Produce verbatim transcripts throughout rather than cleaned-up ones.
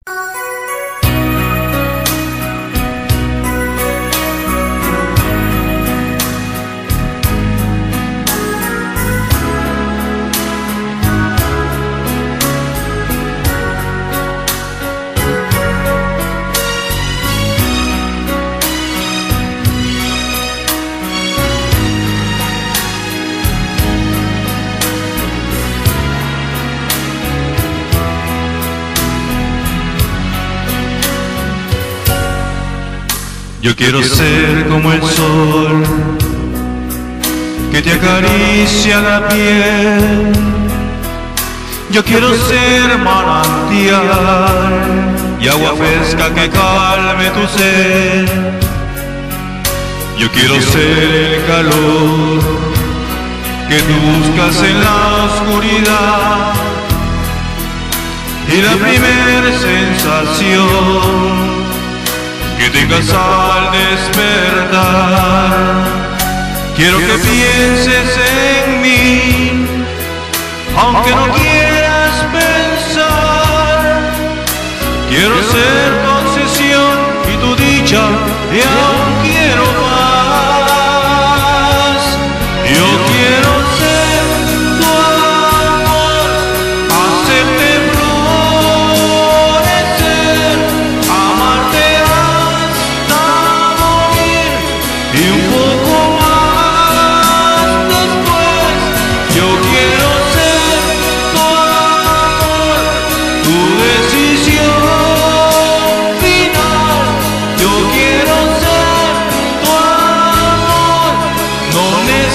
Yo quiero ser como el sol que te acaricia la piel. Yo quiero ser manantial y agua fresca que calme tu sed. Yo quiero ser el calor que tú buscas en la oscuridad y la primera sensación que tengas al despertar. Quiero que pienses en mí, aunque no quieras pensar. Quiero ser tu obsesión y tu dicha, y aún quiero más. Yo quiero ser tu amor, hacerte florecer, amarte hasta morir y un poco más después. Yo quiero ser tu amor, tu decisión final. Yo quiero ser tu amor, no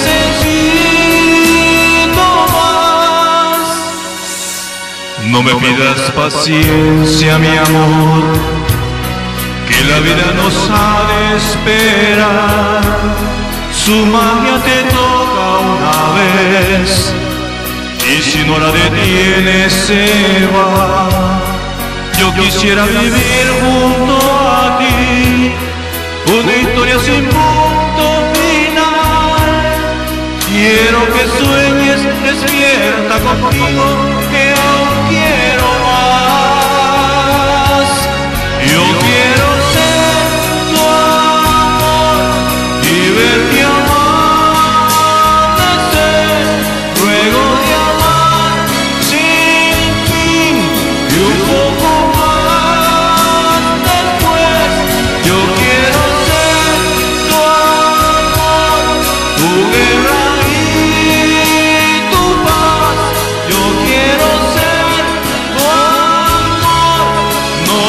necesito más. No me pidas paciencia, mi amor, que la vida nos ha de esperar. Su magia te toca una vez y si no la detienes se va. Yo quisiera vivir junto a ti una historia sin punto final. Quiero que sueñes despierta conmigo, que aún quiero más. Yo quiero ser tu amor y verte amanecer, luego de amar sin fin y un poco más después. Yo quiero ser tu amor, tu guerra y tu paz. Yo quiero ser tu amor, no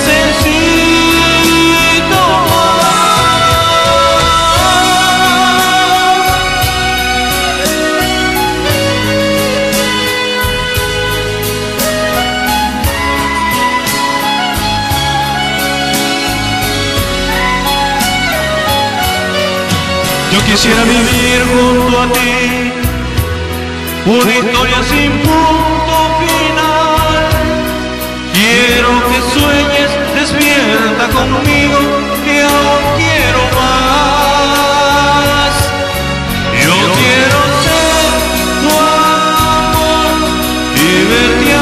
necesito Yo quisiera vivir junto a ti una historia sin punto final. Quiero que sueñes despierta conmigo, que aún quiero más. Yo quiero ser tu amor y verte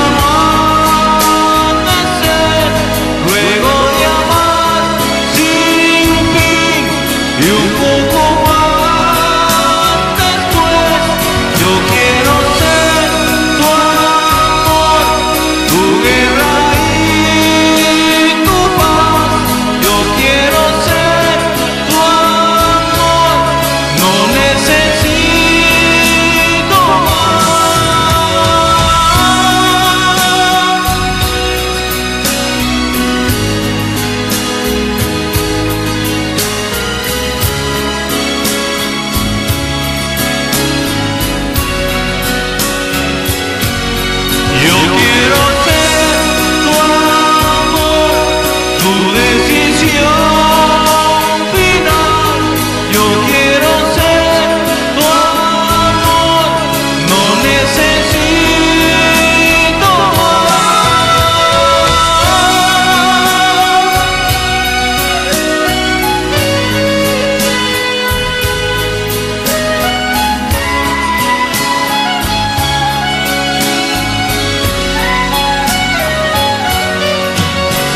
amanecer, luego de amar sin fin y un poco más después. Yo quiero ser tu amor, tu guerra y tu paz. Yo quiero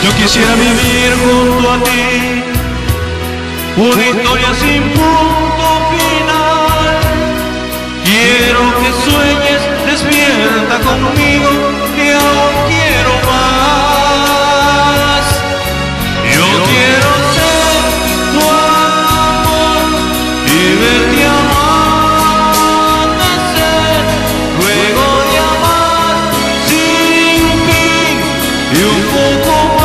Yo quisiera vivir junto a ti una historia sin punto final. Quiero que sueñes, despierta conmigo, que aún quiero más. Yo quiero ser tu amor y verte amanecer, luego de amar sin fin y un poco más.